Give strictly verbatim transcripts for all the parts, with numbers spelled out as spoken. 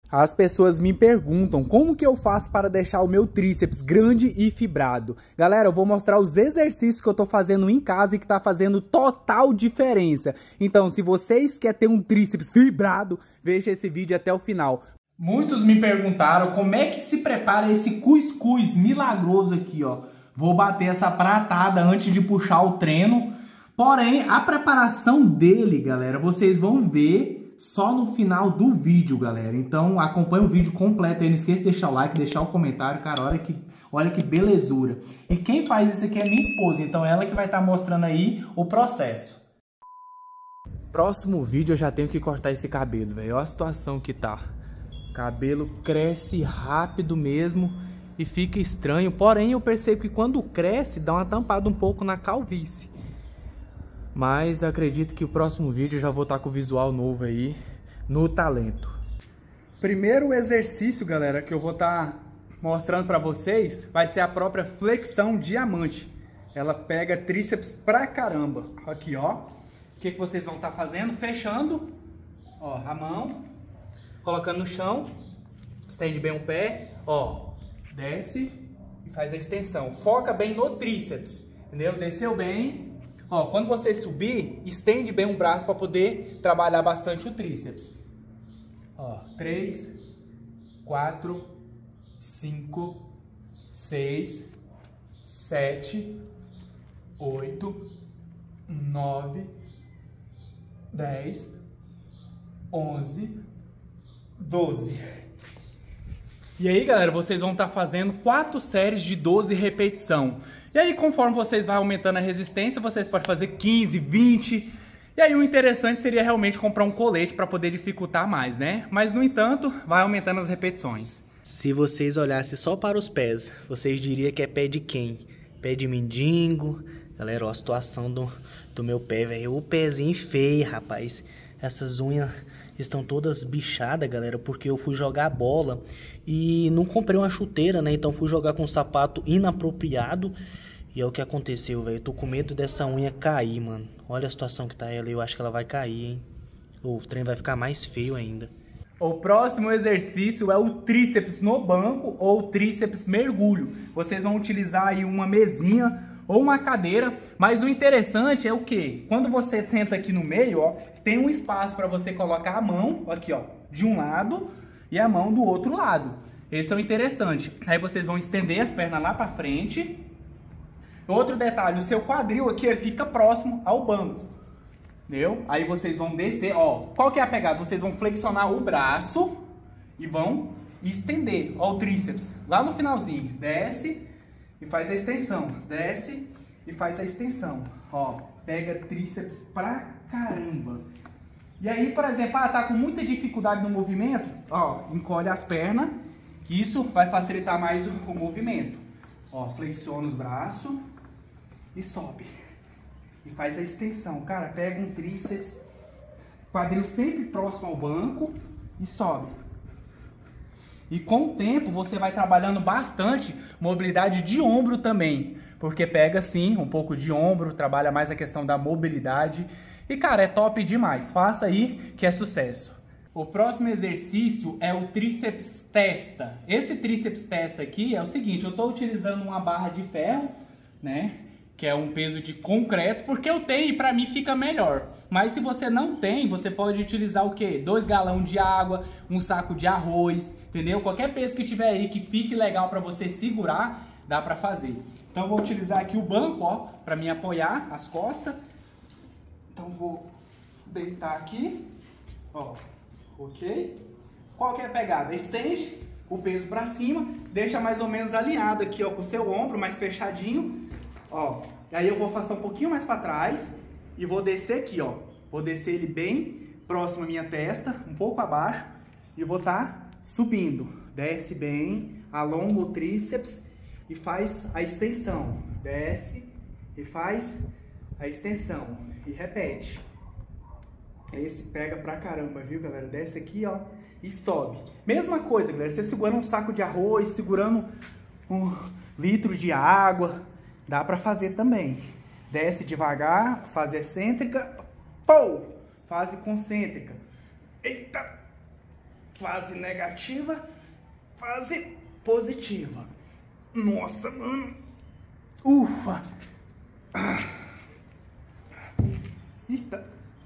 As pessoas me perguntam como que eu faço para deixar o meu tríceps grande e fibrado. Galera, eu vou mostrar os exercícios que eu tô fazendo em casa e que tá fazendo total diferença. Então, se vocês querem ter um tríceps fibrado, veja esse vídeo até o final. Muitos me perguntaram como é que se prepara esse cuscuz milagroso aqui, ó. Vou bater essa pratada antes de puxar o treino. Porém, a preparação dele, galera, vocês vão ver só no final do vídeo, galera. Então, acompanha o vídeo completo aí. Não esqueça de deixar o like, deixar o comentário. Cara, olha que, olha que belezura. E quem faz isso aqui é minha esposa. Então, ela que vai estar mostrando aí o processo. Próximo vídeo eu já tenho que cortar esse cabelo, velho. Olha a situação que tá. O cabelo cresce rápido mesmo e fica estranho. Porém, eu percebo que quando cresce, dá uma tampada um pouco na calvície. Mas acredito que o próximo vídeo eu já vou estar com o visual novo aí no talento. Primeiro exercício, galera, que eu vou estar mostrando para vocês vai ser a própria flexão diamante. Ela pega tríceps pra caramba. Aqui, ó. O que, que vocês vão estar fazendo? Fechando, ó, a mão, colocando no chão, estende bem um pé, ó, desce e faz a extensão. Foca bem no tríceps, entendeu? Desceu bem. Ó, quando você subir, estende bem um braço para poder trabalhar bastante o tríceps. Ó, três, quatro, cinco, seis, sete, oito, nove, dez, onze, doze. E aí, galera, vocês vão estar fazendo quatro séries de doze repetições. E aí, conforme vocês vão aumentando a resistência, vocês podem fazer quinze, vinte. E aí, o interessante seria realmente comprar um colete para poder dificultar mais, né? Mas, no entanto, vai aumentando as repetições. Se vocês olhassem só para os pés, vocês diriam que é pé de quem? Pé de mendigo. Galera, ó, a situação do, do meu pé, velho. O pezinho feio, rapaz. Essas unhas estão todas bichadas, galera, porque eu fui jogar bola e não comprei uma chuteira, né? Então fui jogar com um sapato inapropriado e é o que aconteceu, velho. Eu tô com medo dessa unha cair, mano. Olha a situação que tá ela, eu acho que ela vai cair, hein? O trem vai ficar mais feio ainda. O próximo exercício é o tríceps no banco ou tríceps mergulho. Vocês vão utilizar aí uma mesinha ou uma cadeira, mas o interessante é o que? Quando você senta aqui no meio, ó, tem um espaço para você colocar a mão, aqui ó, de um lado e a mão do outro lado. Esse é o interessante. Aí vocês vão estender as pernas lá para frente. Outro detalhe, o seu quadril aqui ele fica próximo ao banco, entendeu? Aí vocês vão descer, ó, qual que é a pegada? Vocês vão flexionar o braço e vão estender, ó, o tríceps, lá no finalzinho, desce e faz a extensão, desce e faz a extensão, ó, pega tríceps pra caramba. E aí, por exemplo, ah, tá com muita dificuldade no movimento, ó, encolhe as pernas, que isso vai facilitar mais o, o movimento. Ó, flexiona os braços e sobe. E faz a extensão, cara, pega um tríceps, quadril sempre próximo ao banco e sobe. E com o tempo você vai trabalhando bastante mobilidade de ombro também, porque pega sim um pouco de ombro, trabalha mais a questão da mobilidade. E cara, é top demais, faça aí que é sucesso. O próximo exercício é o tríceps testa. Esse tríceps testa aqui é o seguinte, eu estou utilizando uma barra de ferro, né? Que é um peso de concreto, porque eu tenho e para mim fica melhor. Mas se você não tem, você pode utilizar o quê? Dois galões de água, um saco de arroz, entendeu? Qualquer peso que tiver aí que fique legal para você segurar, dá para fazer. Então eu vou utilizar aqui o banco, ó, para me apoiar as costas. Então vou deitar aqui, ó, ok? Qual que é a pegada? Estende o peso para cima, deixa mais ou menos alinhado aqui, ó, com o seu ombro, mais fechadinho. Ó, e aí eu vou afastar um pouquinho mais para trás e vou descer aqui, ó. Vou descer ele bem próximo à minha testa, um pouco abaixo, e vou estar subindo. Desce bem, alonga o tríceps e faz a extensão. Desce e faz a extensão. E repete. Esse pega pra caramba, viu, galera? Desce aqui, ó, e sobe. Mesma coisa, galera. Você segurando um saco de arroz, segurando um litro de água, dá pra fazer também. Desce devagar, fase excêntrica, pou! Fase concêntrica. Eita! fase negativa, fase positiva. Nossa, mano. Ufa. Eita.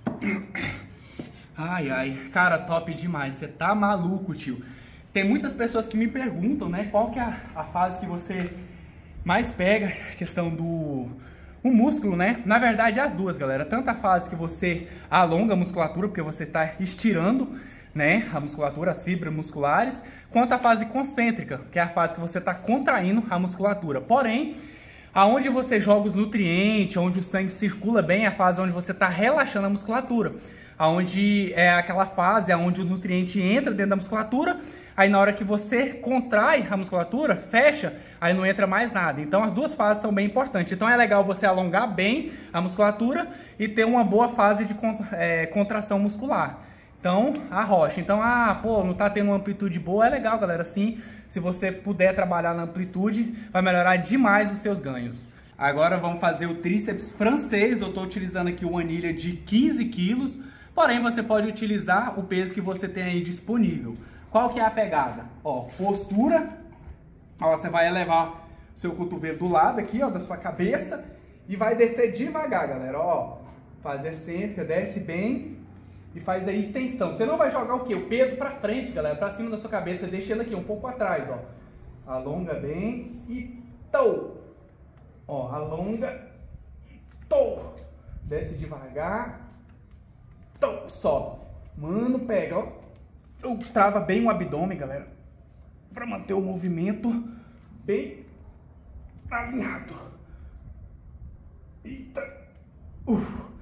Ai, ai. Cara, top demais. Você tá maluco, tio. Tem muitas pessoas que me perguntam, né? Qual que é a, a fase que você mais pega, questão do o músculo, né? Na verdade, as duas, galera. Tanto a fase que você alonga a musculatura, porque você está estirando, né, a musculatura, as fibras musculares, quanto a fase concêntrica, que é a fase que você está contraindo a musculatura. Porém, aonde você joga os nutrientes, onde o sangue circula bem, é a fase onde você está relaxando a musculatura. Aonde é aquela fase onde o nutriente entra dentro da musculatura, aí na hora que você contrai a musculatura, fecha, aí não entra mais nada. Então as duas fases são bem importantes. Então é legal você alongar bem a musculatura e ter uma boa fase de é, contração muscular. Então, a rocha. Então, ah, pô, não tá tendo uma amplitude boa, é legal, galera. Sim, se você puder trabalhar na amplitude, vai melhorar demais os seus ganhos. Agora vamos fazer o tríceps francês. Eu tô utilizando aqui uma anilha de quinze quilos, porém você pode utilizar o peso que você tem aí disponível. Qual que é a pegada? Ó, postura. Ó, você vai elevar seu cotovelo do lado aqui, ó, da sua cabeça e vai descer devagar, galera. Ó, faz excêntrica, desce bem. E faz aí extensão. Você não vai jogar o quê? O peso pra frente, galera. Pra cima da sua cabeça. Deixando aqui um pouco atrás, ó. Alonga bem. E tô. Ó, alonga. E tô. Desce devagar. Tô. Sobe. Mano, pega, ó. Uh, trava bem o abdômen, galera. Pra manter o movimento bem alinhado. Eita. Uh.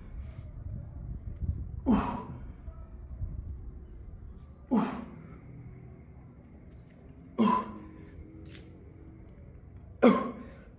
Uh. Uh. Uh. Uh.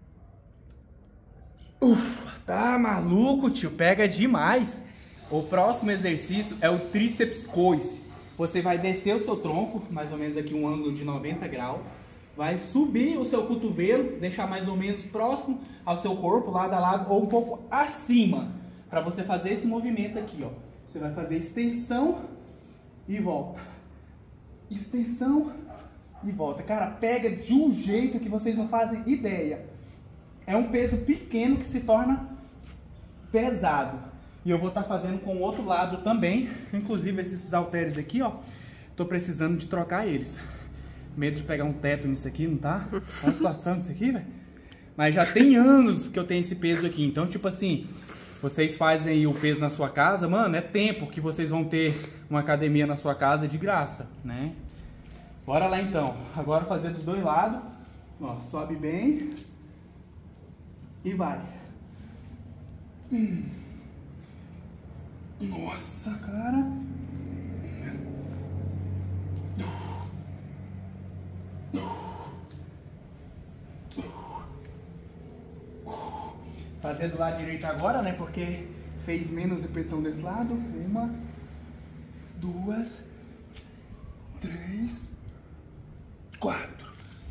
Uh. Tá maluco, tio? Pega demais. O próximo exercício é o tríceps coice. Você vai descer o seu tronco, mais ou menos aqui um ângulo de noventa graus. Vai subir o seu cotovelo, deixar mais ou menos próximo ao seu corpo, lado a lado, ou um pouco acima. Para você fazer esse movimento aqui, ó. Você vai fazer extensão e volta. Extensão e volta. Cara, pega de um jeito que vocês não fazem ideia. É um peso pequeno que se torna pesado. E eu vou estar fazendo com o outro lado também. Inclusive esses halteres aqui, ó. Tô precisando de trocar eles. Medo de pegar um teto nisso aqui, não tá? Olha a situação disso aqui, velho. Mas já tem anos que eu tenho esse peso aqui. Então, tipo assim, vocês fazem aí o peso na sua casa, mano, é tempo que vocês vão ter uma academia na sua casa de graça, né? Bora lá então. Agora fazer dos dois lados. Ó, sobe bem. E vai. Hum. Nossa, cara. Fazer do lado direito agora, né? Porque fez menos repetição desse lado. Uma, duas, três, quatro.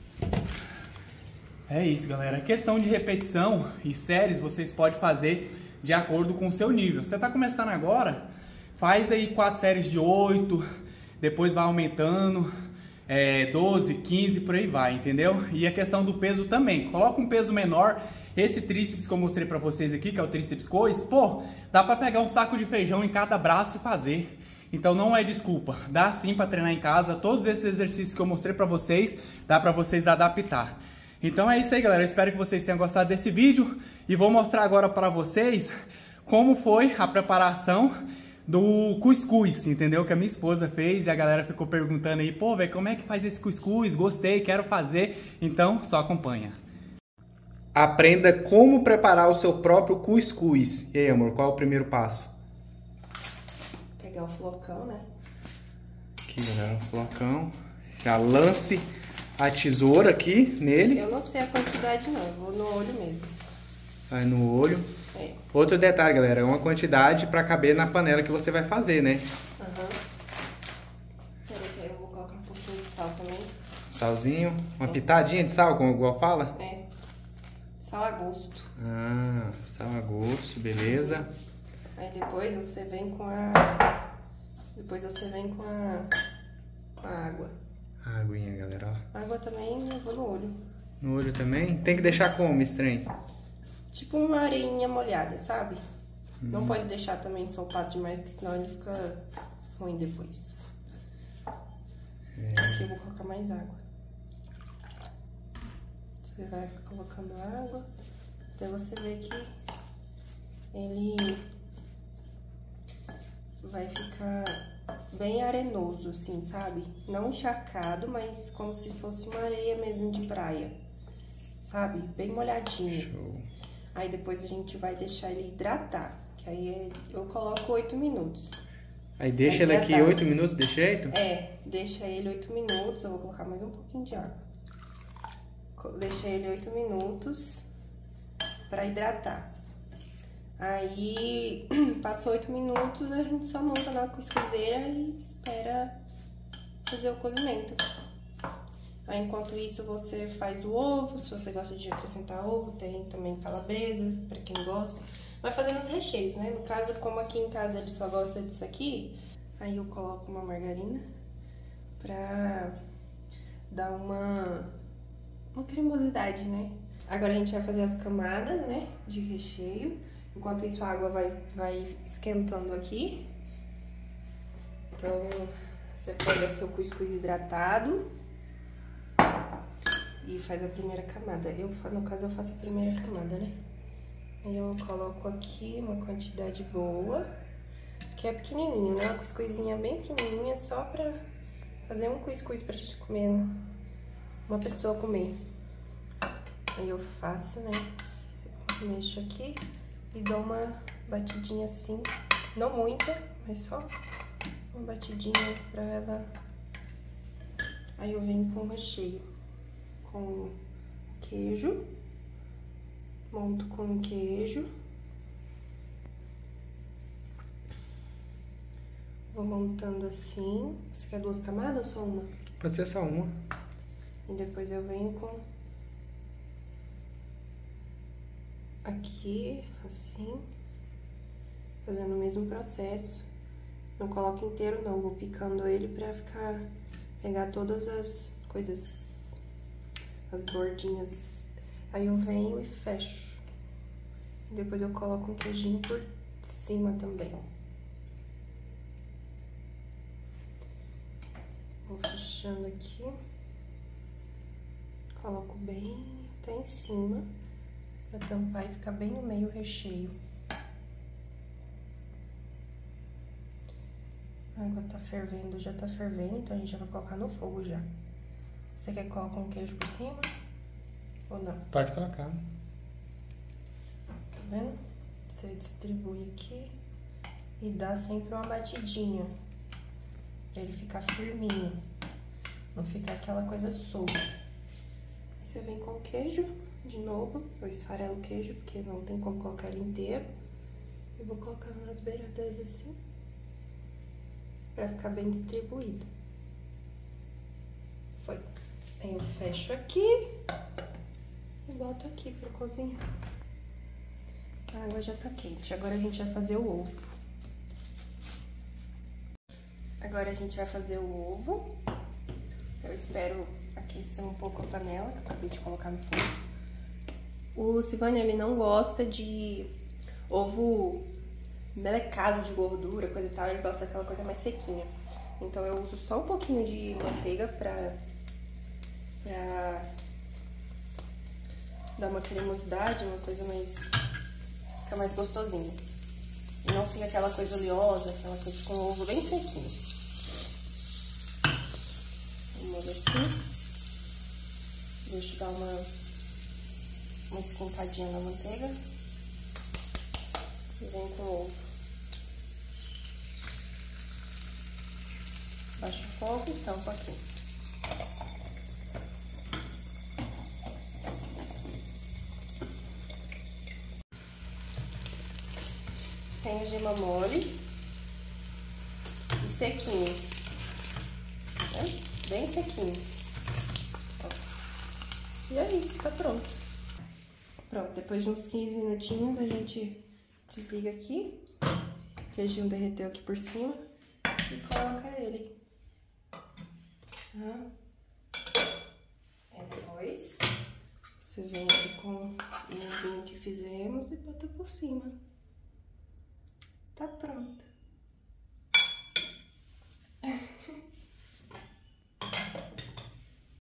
É isso, galera. Questão de repetição e séries vocês podem fazer de acordo com o seu nível. Você tá começando agora, faz aí quatro séries de oito, depois vai aumentando, é, doze, quinze, por aí vai, entendeu? E a questão do peso também. Coloca um peso menor. Esse tríceps que eu mostrei pra vocês aqui, que é o tríceps coice, pô, dá pra pegar um saco de feijão em cada braço e fazer. Então não é desculpa, dá sim pra treinar em casa. Todos esses exercícios que eu mostrei pra vocês, dá pra vocês adaptar. Então é isso aí, galera. Eu espero que vocês tenham gostado desse vídeo. E vou mostrar agora pra vocês como foi a preparação do cuscuz, entendeu? Que a minha esposa fez e a galera ficou perguntando aí, pô, velho, como é que faz esse cuscuz? Gostei, quero fazer. Então, só acompanha. Aprenda como preparar o seu próprio cuscuz. E aí, amor, qual é o primeiro passo? Pegar o flocão, né? Aqui, galera, o flocão. Já lance a tesoura aqui nele. Eu não sei a quantidade não, eu vou no olho mesmo. Vai no olho. É. Outro detalhe, galera, é uma quantidade para caber na panela que você vai fazer, né? Aham. Peraí, que eu vou colocar um pouquinho de sal também. Salzinho, uma É. pitadinha de sal, como igual fala? É. Sal a gosto. Ah, sal a gosto, beleza. Aí depois você vem com a... Depois você vem com a... com a água. A aguinha, galera, ó. A água também eu vou no olho. No olho também? Tem que deixar como, estranho? Tipo uma areinha molhada, sabe? Hum. Não pode deixar também solpado demais, que senão ele fica ruim depois. É. Aqui eu vou colocar mais água. Você vai colocando água até você ver que ele vai ficar bem arenoso, assim, sabe? Não encharcado, mas como se fosse uma areia mesmo de praia, sabe? Bem molhadinho. Show. Aí depois a gente vai deixar ele hidratar, que aí eu coloco oito minutos. Aí deixa ele aqui oito minutos, desse jeito? É, deixa ele oito minutos, eu vou colocar mais um pouquinho de água. Deixa ele oito minutos pra hidratar. Aí, passou oito minutos, a gente só monta na cuscuzeira e espera fazer o cozimento. Aí, enquanto isso, você faz o ovo. Se você gosta de acrescentar ovo, tem também calabresa, pra quem gosta. Vai fazendo os recheios, né? No caso, como aqui em casa ele só gosta disso aqui, aí eu coloco uma margarina pra dar uma, uma cremosidade, né? Agora a gente vai fazer as camadas, né, de recheio. Enquanto isso, a água vai, vai esquentando aqui. Então, você pega seu cuscuz hidratado e faz a primeira camada. Eu, no caso, eu faço a primeira camada, né? Aí eu coloco aqui uma quantidade boa, que é pequenininho, né? Uma cuscuzinha bem pequenininha, só pra fazer um cuscuz pra gente comer, uma pessoa comer. Aí eu faço, né? Mexo aqui e dou uma batidinha assim, não muita, mas só uma batidinha pra ela. Aí eu venho com o recheio, com queijo, monto com queijo, vou montando assim. Você quer duas camadas ou só uma? Pode ser só uma. E depois eu venho com aqui, assim, fazendo o mesmo processo. Não coloco inteiro não, vou picando ele pra ficar, pegar todas as coisas, as bordinhas. Aí eu venho e fecho. E depois eu coloco um queijinho por cima também. Vou fechando aqui. Coloco bem até em cima, pra tampar e ficar bem no meio o recheio. A água tá fervendo, já tá fervendo, então a gente já vai colocar no fogo já. Você quer colocar um queijo por cima ou não? Pode colocar. Tá vendo? Você distribui aqui e dá sempre uma batidinha pra ele ficar firminho, não ficar aquela coisa solta. Aí você vem com o queijo de novo, eu esfarelo o queijo porque não tem como colocar ele inteiro. E vou colocando nas beiradas assim, pra ficar bem distribuído. Foi. Aí eu fecho aqui e boto aqui pra cozinhar. A água já tá quente. Agora a gente vai fazer o ovo. Agora a gente vai fazer o ovo. Eu espero aquecer um pouco a panela, que eu acabei de colocar no fogo. O Lucivânio, ele não gosta de ovo melecado de gordura, coisa e tal. Ele gosta daquela coisa mais sequinha. Então eu uso só um pouquinho de manteiga pra, pra dar uma cremosidade, uma coisa mais... fica mais gostosinho. E não fica aquela coisa oleosa, aquela coisa com o ovo bem sequinho. Vamos assim. Deixa eu dar uma, uma esquentadinha na manteiga. E vem com o ovo. Baixa o fogo e tampa aqui. Sem a gema mole e sequinho, né? Bem sequinho. Ó. E é isso, tá pronto. Pronto, depois de uns quinze minutinhos a gente desliga aqui. O queijinho derreteu aqui por cima e coloca ele. Tá? E depois, você vem aqui com o vinho que fizemos e bota por cima. Tá pronto.